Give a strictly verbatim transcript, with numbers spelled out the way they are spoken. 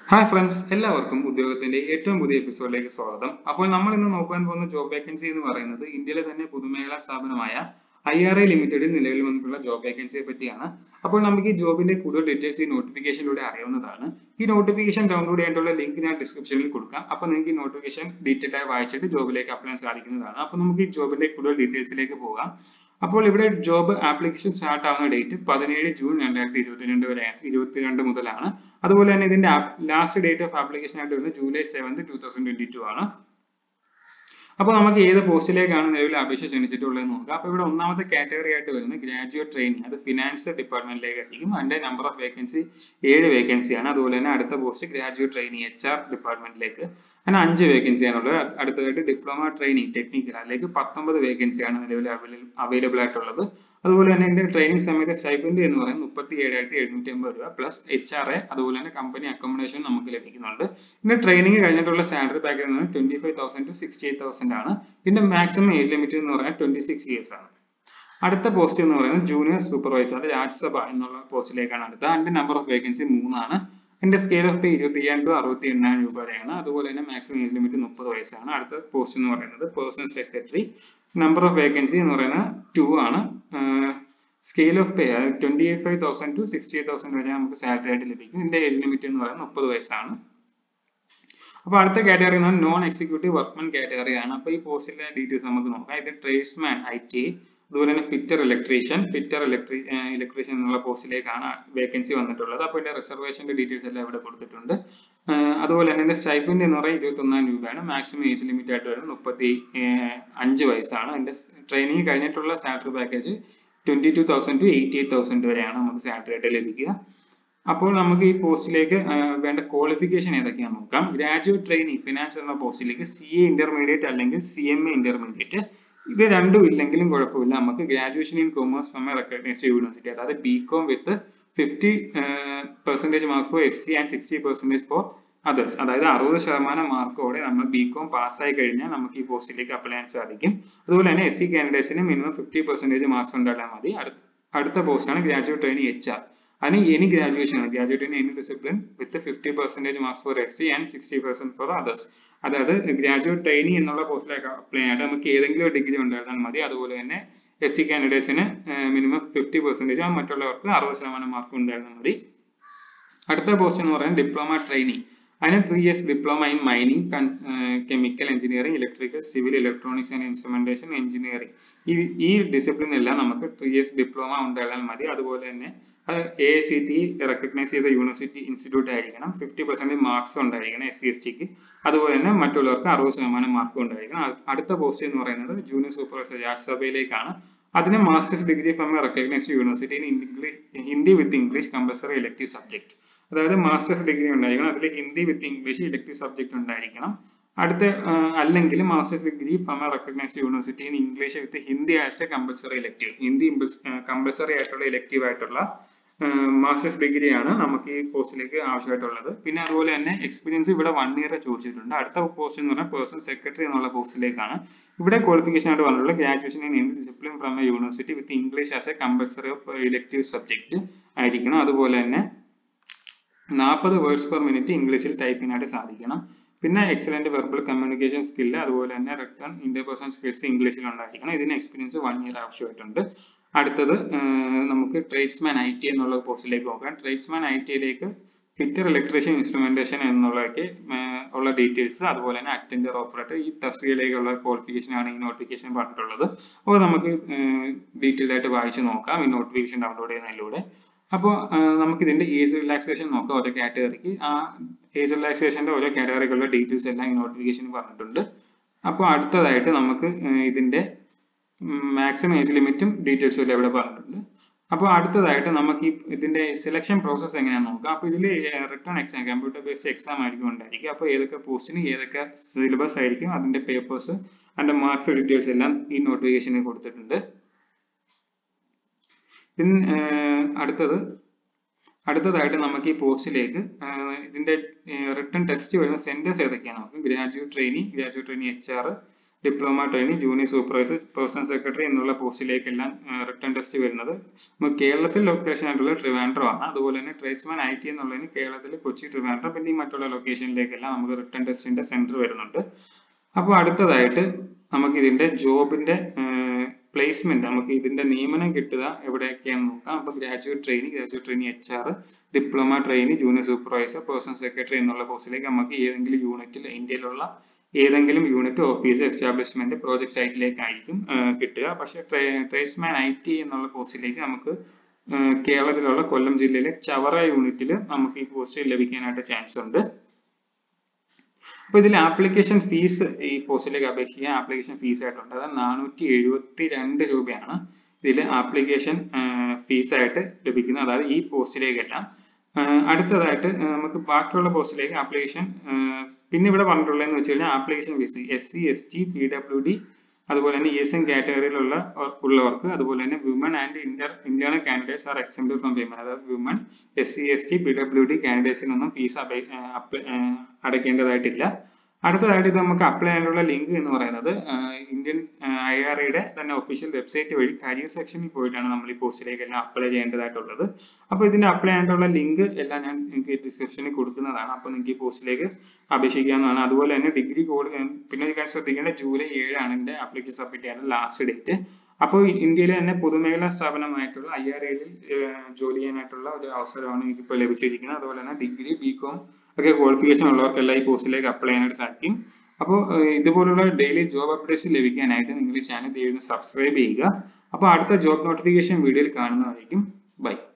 Hi friends, എല്ലാവർക്കും ഉദ്യോഗത്തിന്റെ ഏറ്റവും പുതിയ എപ്പിസോഡിലേക്ക് സ്വാഗതം. അപ്പോൾ നമ്മൾ ഇന്ന് നോക്കാൻ പോകുന്ന ജോബ് വേക്കൻസി എന്ന് പറയുന്നത് ഇന്ത്യയിലെ തന്നെ പൊതുമേഖലാ സ്ഥാപനമായ ഐ ആർ എ ലിമിറ്റഡിൽ നിലവിൽ വന്നിട്ടുള്ള ജോബ് വേക്കൻസിയെ പറ്റിയാണ്. അപ്പോൾ നമുക്ക് ഈ ജോബിന്റെ കൂടുതൽ ഡീറ്റെയിൽസ് ഈ നോട്ടിഫിക്കേഷനിലൂടെ അറിയാവുന്നതാണ്. ഈ നോട്ടിഫിക്കേഷൻ ഡൗൺലോഡ് ചെയ്യാനുള്ള ലിങ്ക് ഞാൻ ഡിസ്ക്രിപ്ഷനിൽ കൊടുക്കാം. അപ്പോൾ നിങ്ങൾക്ക് ഈ നോട്ടിഫിക്കേഷൻ ഡീറ്റെയിൽ ആയി വായിച്ചിട്ട് ജോബിലേക്ക് അപ്ലൈ ചെയ്യാൻ സാധിക്കുന്നതാണ്. അപ്പോൾ നമുക്ക് ഈ ജോബിന്റെ കൂടുതൽ ഡീറ്റെയിൽസിലേക്ക് പോകാം. അപ്പോൾ ഇവിടെ ജോബ് ആപ്ലിക്കേഷൻ സ്റ്റാർട്ട് ആവുന്ന ഡേറ്റ് പതിനേഴ് ജൂൺ രണ്ടായിരത്തി ഇരുപത്തിരണ്ട് വരെ ഇരുപത്തിരണ്ട് മുതലാണ്. അതുപോലെ തന്നെ ഇതിന്റെ ലാസ്റ്റ് ഡേറ്റ് ഓഫ് ആപ്ലിക്കേഷൻ ആയിട്ട് വരുന്നത് July seventh two thousand twenty two ആണ്. അപ്പോൾ നമുക്ക് ഏത് പോസ്റ്റിലേക്കാണ് നിലവിൽ അപേക്ഷ ക്ഷണിച്ചിട്ടുള്ളത് നോക്കാം. അപ്പോൾ ഇവിടെ ഒന്നാമത്തെ കാറ്റഗറി ആയിട്ട് വരുന്നത് ഗ്രാജുവേറ്റ് ട്രെയിനിങ്, അത് ഫിനാൻസ് ഡിപ്പാർട്ട്മെന്റിലേക്ക് ആയിരിക്കും. അതിന്റെ നമ്പർ ഓഫ് വേക്കൻസി ഏഴ് വേക്കൻസിയാണ്. അതുപോലെ തന്നെ അടുത്ത post graduate training H R ഡിപ്പാർട്ട്മെന്റിലേക്ക് അങ്ങനെ അഞ്ച് വേക്കൻസിയാണുള്ളത്. അടുത്തതായിട്ട് ഡിപ്ലോമ ട്രെയിനിങ് ടെക്നിക്കൽ, അതിലേക്ക് പത്തൊമ്പത് വേക്കൻസിയാണ് നിലവിൽ അവൈലബിൾ ആയിട്ടുള്ളത്. അതുപോലെ തന്നെ ഇതിന്റെ ട്രെയിനിങ് സമയത്ത് സ്റ്റൈപ്പൻഡ് എന്ന് പറയുന്നത് മുപ്പത്തി ഏഴായിരത്തി എഴുന്നൂറ്റി അമ്പത് രൂപ പ്ലസ് എച്ച് ആർ എ, അതുപോലെ തന്നെ കമ്പനി അക്കോമഡേഷൻ നമുക്ക് ലഭിക്കുന്നുണ്ട്. ഇതിന്റെ ട്രെയിനിങ് കഴിഞ്ഞിട്ടുള്ള സാലറി പാക്കേജ് എന്ന് പറയുന്നത് twenty five thousand to sixty eight thousand ആണ്. ഇതിന്റെ മാക്സിമം ഏജ് ലിമിറ്റ് എന്ന് പറയുന്നത് ട്വന്റി സിക്സ് ഇയേഴ്സ് ആണ്. അടുത്ത പോസ്റ്റ് എന്ന് പറയുന്നത് ജൂനിയർ സൂപ്പർവൈസർ, അത് രാജ്യസഭ എന്നുള്ള പോസ്റ്റിലേക്കാണ് അടുത്ത. അതിന്റെ നമ്പർ ഓഫ് വേക്കൻസി മൂന്നാണ്. അതിന്റെ സ്കെയിൽ ഓഫ് പേ ഇരുപത്തി അയ്യായിരം ടു അറുപത്തി എണ്ണായിരം രൂപ വരെയാണ്. അതുപോലെ തന്നെ മാക്സിമം ഏജ് ലിമിറ്റ് മുപ്പത് വയസ്സാണ്. അടുത്ത പോസ്റ്റ് എന്ന് പറയുന്നത് personal secretary, number of vacancy എന്ന് പറയുന്നത് ടു ആണ്. Scale of pay twenty five thousand to sixty eight thousand വരെ നമുക്ക് സാലറി ആയിട്ട് ലഭിക്കും. ഇതിന്റെ ഏജ് ലിമിറ്റ് എന്ന് പറയുന്നത് മുപ്പത് വയസ്സാണ്. അപ്പോൾ അടുത്ത കാറ്റഗറി എന്ന് പറഞ്ഞാൽ നോൺ എക്സിക്യൂട്ടീവ് വർക്ക്മാൻ കാറ്റഗറി ആണ്. അപ്പോൾ ഈ പോസ്റ്റിലെ ഡീറ്റെയിൽസ് നമുക്ക് നോക്കാം. ഇത് ട്രേഡ്സ്മാൻ ഐ ടി, അതുപോലെ തന്നെ fitter electrician fitter electri electrician എന്നുള്ള പോസ്റ്റിലേക്കാണ് വേക്കൻസി വന്നിട്ടുള്ളത്. അപ്പോൾ ഇതിന്റെ റിസർവേഷന്റെ ഡീറ്റെയിൽസ് എല്ലാം ഇവിടെ കൊടുത്തിട്ടുണ്ട്. അതുപോലെ തന്നെ ഇതിന്റെ സ്റ്റൈപ്പൻഡ് എന്ന് പറയുന്നത് ഇരുപത്തി ഒന്നായിരം രൂപയാണ്. മാക്സിമം ഏജ് ലിമിറ്റ് ആയിട്ട് വരുന്നത് മുപ്പത്തി അഞ്ച് വയസ്സാണ്. അതിന്റെ ട്രെയിനിങ് കഴിഞ്ഞിട്ടുള്ള salary package twenty two thousand to eighty eight thousand വരെയാണ് നമുക്ക് സാലറി ആയിട്ട് ലഭിക്കുക. അപ്പോൾ നമുക്ക് ഈ പോസ്റ്റിലേക്ക് വേണ്ട ക്വാളിഫിക്കേഷൻ ഏതൊക്കെയാണെന്ന് നോക്കാം. ഗ്രാജുവേറ്റ് ട്രെയിനിങ് ഫിനാൻസ് എന്ന പോസ്റ്റിലേക്ക് സി എ ഇന്റർമീഡിയറ്റ് അല്ലെങ്കിൽ സി എം എ ഇന്റർമീഡിയറ്റ്, ഇത് രണ്ടും ഇല്ലെങ്കിലും കുഴപ്പമില്ല. നമുക്ക് graduation in commerce from a recognised university, അതായത് B com with fifty percentage mark for S C and sixty percentage for others, അതായത് അറുപത് ശതമാനം മാർക്കോടെ നമ്മൾ ബി കോം പാസ്സായി കഴിഞ്ഞാൽ നമുക്ക് ഈ പോസ്റ്റിലേക്ക് അപ്ലൈ ചെയ്യാൻ സാധിക്കും. അതുപോലെ തന്നെ എസ് സി കാൻഡിഡേറ്റ്സിന് മിനിമം ഫിഫ്റ്റി പെർസെന്റേജ് മാർക്സ് ഉണ്ടായാൽ മതി. അടുത്ത പോസ്റ്റാണ് ഗ്രാജുവേറ്റ് ട്രെയിനിങ് എച്ച് ആർ, അതിന് എനി ഗ്രാജുവേഷൻ ആണ്. Graduate in any discipline with fifty percentage marks for S C and sixty percent for others, അതായത് ഗ്രാജുവേറ്റ് ട്രെയിനിങ് എന്നുള്ള പോസ്റ്റിലേക്ക് അപ്ലൈ ചെയ്യാനായിട്ട് നമുക്ക് ഏതെങ്കിലും ഡിഗ്രി ഉണ്ടായിരുന്നാൽ മതി. അതുപോലെ തന്നെ എസ് സി കാൻഡിഡേറ്റ്സിന് മിനിമം ഫിഫ്റ്റി പെർസെന്റേജ്, മറ്റുള്ളവർക്ക് അറുപത് ശതമാനം മാർക്ക് ഉണ്ടായിരുന്നാൽ മതി. അടുത്ത പോസ്റ്റ് എന്ന് പറയുന്നത് ഡിപ്ലോമ ട്രെയിനിങ്, അതിന് three years diploma in mining, chemical engineering, electrical, civil, electronics and instrumentation engineering, ഈ ഈ ഡിസിപ്ലിൻ എല്ലാം നമുക്ക് ത്രീ ഇയേഴ്സ് ഡിപ്ലോമ ഉണ്ടായാൽ മതി. അതുപോലെ തന്നെ A I C T recognise ചെയ്ത യൂണിവേഴ്സിറ്റി ഇൻസ്റ്റിറ്റ്യൂട്ട് ആയിരിക്കണം. ഫിഫ്റ്റി പെർസെന്റ് മാർക്സ് ഉണ്ടായിരിക്കണം എസ് സി എസ് ടിക്ക്. അതുപോലെ തന്നെ മറ്റുള്ളവർക്ക് അറുപത് ശതമാനം മാർക്ക് ഉണ്ടായിരിക്കണം. അടുത്ത പോസ്റ്റ് എന്ന് പറയുന്നത് ജൂനിയർ സൂപ്പർവൈസർ രാജ്യസഭയിലേക്കാണ്. അതിന് masters degree from a recognised university in English Hindi with English compulsory elective subject, അതായത് മാസ്റ്റേഴ്സ് ഡിഗ്രി ഉണ്ടായിരിക്കണം, അതിൽ Hindi with English elective subject ഉണ്ടായിരിക്കണം. അടുത്ത അല്ലെങ്കിൽ masters degree from a recognised university in English with Hindi as a compulsory elective, Hindi compulsory ആയിട്ടുള്ള elective ആയിട്ടുള്ള masters ഡിഗ്രിയാണ് നമുക്ക് ഈ പോസ്റ്റിലേക്ക് ആവശ്യമായിട്ടുള്ളത്. പിന്നെ അതുപോലെ തന്നെ എക്സ്പീരിയൻസ് ഇവിടെ വൺ ഇയർ ചോദിച്ചിട്ടുണ്ട്. അടുത്ത പോസ്റ്റ് എന്ന് പറഞ്ഞാൽ പേഴ്സണൽ സെക്രട്ടറി എന്നുള്ള പോസ്റ്റിലേക്കാണ്. ഇവിടെ ക്വാളിഫിക്കേഷൻ ആയിട്ട് പറഞ്ഞിട്ടുള്ള graduation in any discipline from a university with English as a compulsory of elective subject ആയിരിക്കണം. അതുപോലെ തന്നെ നാൽപ്പത് വേർഡ്സ് പെർ മിനിറ്റ് ഇംഗ്ലീഷിൽ ടൈപ്പിംഗ് ആയിട്ട് സാധിക്കണം. പിന്നെ എക്സലന്റ് വെർബൽ കമ്മ്യൂണിക്കേഷൻ സ്കില്ല്, അതുപോലെ തന്നെ റിട്ടൺ ഇന്റർപേഴ്സണൽ സ്കിൽസ് ഇംഗ്ലീഷിൽ ഉണ്ടായിരിക്കണം. ഇതിന് എക്സ്പീരിയൻസ് വൺ ഇയർ ആവശ്യമായിട്ടുണ്ട്. അടുത്തത് നമുക്ക് ട്രേഡ്സ്മാൻ ഐ ടി എന്നുള്ള പോസ്റ്റിലേക്ക് നോക്കാം. ട്രേഡ്സ്മാൻ ഐ ടിയിലേക്ക് ഫിറ്റർ ഇലക്ട്രീഷ്യൻ ഇൻസ്ട്രുമെന്റേഷൻ എന്നുള്ളതൊക്കെ ഉള്ള ഡീറ്റെയിൽസ്, അതുപോലെ തന്നെ അറ്റൻഡർ ഓപ്പറേറ്റർ, ഈ തസ്തികയിലേക്കുള്ള ക്വാളിഫിക്കേഷൻ ആണ് ഈ നോട്ടിഫിക്കേഷൻ പറഞ്ഞിട്ടുള്ളത്. അപ്പോൾ നമുക്ക് ഡീറ്റെയിൽ ആയിട്ട് വായിച്ച് നോക്കാം ഈ നോട്ടിഫിക്കേഷൻ ഡൗൺലോഡ് ചെയ്യുന്നതിലൂടെ. അപ്പോൾ നമുക്ക് ഇതിന്റെ ഏജ് റിലാക്സേഷൻ നോക്കാം. ഓരോ കാറ്റഗറിക്ക് ആ ഏജ് റിലാക്സേഷന്റെ ഓരോ കാറ്റഗറിക്കുള്ള ഡീറ്റെയിൽസ് എല്ലാം ഈ നോട്ടിഫിക്കേഷൻ പറഞ്ഞിട്ടുണ്ട്. അപ്പോൾ അടുത്തതായിട്ട് നമുക്ക് ഇതിന്റെ മാക്സിമം ഏജ് ലിമിറ്റും ഡീറ്റെയിൽസും എല്ലാം ഇവിടെ പറഞ്ഞിട്ടുണ്ട്. അപ്പോൾ അടുത്തതായിട്ട് നമുക്ക് ഈ ഇതിന്റെ സെലക്ഷൻ പ്രോസസ് എങ്ങനെയാണെന്ന് നോക്കാം. അപ്പോൾ ഇതിൽ written exam, computer based exam ആയിരിക്കും ഉണ്ടായിരിക്കും. അപ്പോൾ ഏതൊക്കെ പോസ്റ്റിന് ഏതൊക്കെ സിലബസ് ആയിരിക്കും, അതിന്റെ പേപ്പേഴ്സ്, അതിന്റെ മാർക്സ് ഡീറ്റെയിൽസ് എല്ലാം ഈ നോട്ടിഫിക്കേഷനിൽ കൊടുത്തിട്ടുണ്ട്. പിന്നെ അടുത്തത് അടുത്തതായിട്ട് നമുക്ക് ഈ പോസ്റ്റിലേക്ക് ഇതിന്റെ റിട്ടേൺ ടെസ്റ്റ് വരുന്ന സെന്റേഴ്സ് ഏതൊക്കെയാണ് നോക്കാം. Graduate training, graduate training H R, diploma trainee, junior supervisor, personnel secretary എന്നുള്ള പോസ്റ്റിലേക്കെല്ലാം റിട്ടേൺ ടെസ്റ്റ് വരുന്നത് നമുക്ക് കേരളത്തിൽ ലൊക്കേഷൻ ആയിട്ടുള്ള ട്രിവാൻഡ്രം ആണ്. അതുപോലെ തന്നെ ട്രേഡ്സ്മാൻ ഐ ടി എന്നുള്ളതിന് കേരളത്തിൽ കൊച്ചി, ട്രിവാൻഡ്രം പിന്നെ ഈ മറ്റുള്ള ലൊക്കേഷനിലേക്കെല്ലാം നമുക്ക് റിട്ടേൺ ടെസ്റ്റിന്റെ സെന്റർ വരുന്നുണ്ട്. അപ്പോൾ അടുത്തതായിട്ട് നമുക്ക് ഇതിന്റെ ജോബിന്റെ പ്ലേസ്മെന്റ്, നമുക്ക് ഇതിന്റെ നിയമനം കിട്ടുക എവിടെയൊക്കെയാണെന്ന് നോക്കാം. അപ്പോൾ graduate trainee, graduate trainee H R, diploma trainee, junior supervisor, personnel secretary എന്നുള്ള പോസ്റ്റിലേക്ക് നമുക്ക് ഏതെങ്കിലും യൂണിറ്റിൽ, ഇന്ത്യയിലുള്ള ഏതെങ്കിലും യൂണിറ്റ്, ഓഫീസ്, എസ്റ്റാബ്ലിഷ്മെന്റ്, പ്രോജക്ട് സൈറ്റിലേക്കായിരിക്കും കിട്ടുക. പക്ഷേ ട്രേഡ്സ്മാൻ ഐ ടി എന്നുള്ള പോസ്റ്റിലേക്ക് നമുക്ക് കേരളത്തിലുള്ള കൊല്ലം ജില്ലയിലെ ചവറ യൂണിറ്റിൽ നമുക്ക് ഈ പോസ്റ്റ് ലഭിക്കാനായിട്ട് ചാൻസ് ഉണ്ട്. അപ്പോൾ ഇതിൽ ആപ്ലിക്കേഷൻ ഫീസ്, ഈ പോസ്റ്റിലേക്ക് അപേക്ഷിക്കാൻ ആപ്ലിക്കേഷൻ ഫീസ് ആയിട്ടുണ്ട്. അത് നാനൂറ്റി എഴുപത്തി രണ്ട് രൂപയാണ് ഇതിൽ ആപ്ലിക്കേഷൻ ഫീസ് ആയിട്ട് ലഭിക്കുന്നത്, അതായത് ഈ പോസ്റ്റിലേക്കെല്ലാം. അടുത്തതായിട്ട് നമുക്ക് ബാക്കിയുള്ള പോസ്റ്റിലേക്ക് ആപ്ലിക്കേഷൻ പിന്നെ ഇവിടെ പറഞ്ഞിട്ടുള്ളതെന്ന് വെച്ച് കഴിഞ്ഞാൽ application fee S C, S T, P W D, അതുപോലെ തന്നെ ഇ എസ് എൻ കാറ്റഗറിയിലുള്ള ഉള്ളവർക്ക്, അതുപോലെ തന്നെ women and inter internal candidates are exempted from payment, അതായത് women, S C, S T, P W D കാൻഡിഡേറ്റ്സിനൊന്നും ഫീസ് അടയ്ക്കേണ്ടതായിട്ടില്ല. അടുത്തതായിട്ട് ഇത് നമുക്ക് അപ്ലൈ ചെയ്യാനുള്ള ലിങ്ക് എന്ന് പറയുന്നത് ഇന്ത്യൻ ഐ ആർ ഇയുടെ തന്നെ ഒഫീഷ്യൽ വെബ്സൈറ്റ് വഴി കരിയർ സെക്ഷനിൽ പോയിട്ടാണ് നമ്മൾ ഈ പോസ്റ്റിലേക്ക് എല്ലാം അപ്ലൈ ചെയ്യേണ്ടതായിട്ടുള്ളത്. അപ്പോൾ ഇതിന്റെ അപ്ലൈ ചെയ്യാനുള്ള ലിങ്ക് എല്ലാം ഞാൻ നിങ്ങൾക്ക് ഡിസ്ക്രിപ്ഷനിൽ കൊടുക്കുന്നതാണ്. അപ്പോൾ നിങ്ങൾക്ക് ഈ പോസ്റ്റിലേക്ക് അപേക്ഷിക്കാവുന്നതാണ്. അതുപോലെ തന്നെ ഡിഗ്രി കോഡ് പിന്നെ ഞാൻ ശ്രദ്ധിക്കേണ്ട ജൂലൈ ഏഴാണ് ഇതിന്റെ ആപ്ലിക്കേഷൻ സബ്മിറ്റ് ചെയ്യാനുള്ള ലാസ്റ്റ് ഡേറ്റ്. അപ്പോൾ ഇന്ത്യയിലെ തന്നെ പൊതുമേഖലാ സ്ഥാപനമായിട്ടുള്ള ഐ ആർ എല്ലിൽ ജോലി ചെയ്യാനായിട്ടുള്ള ഒരു അവസരമാണ് എനിക്ക് ഇപ്പോൾ ലഭിച്ചിരിക്കുന്നത്. അതുപോലെ തന്നെ ഡിഗ്രി, ബി കോം ഒക്കെ ക്വാളിഫിക്കേഷൻ ഉള്ളവർക്കെല്ലാം ഈ പോസ്റ്റിലേക്ക് അപ്ലൈ ചെയ്യാനായിട്ട് സാധിക്കും. അപ്പോൾ ഇതുപോലുള്ള ഡെയിലി ജോബ് അപ്ഡേറ്റ്സ് ലഭിക്കാനായിട്ട് നിങ്ങൾ ഈ ചാനൽ ദയവായി സബ്സ്ക്രൈബ് ചെയ്യുക. അപ്പോൾ അടുത്ത ജോബ് നോട്ടിഫിക്കേഷൻ വീഡിയോയിൽ കാണുന്നതായിരിക്കും. ബൈ.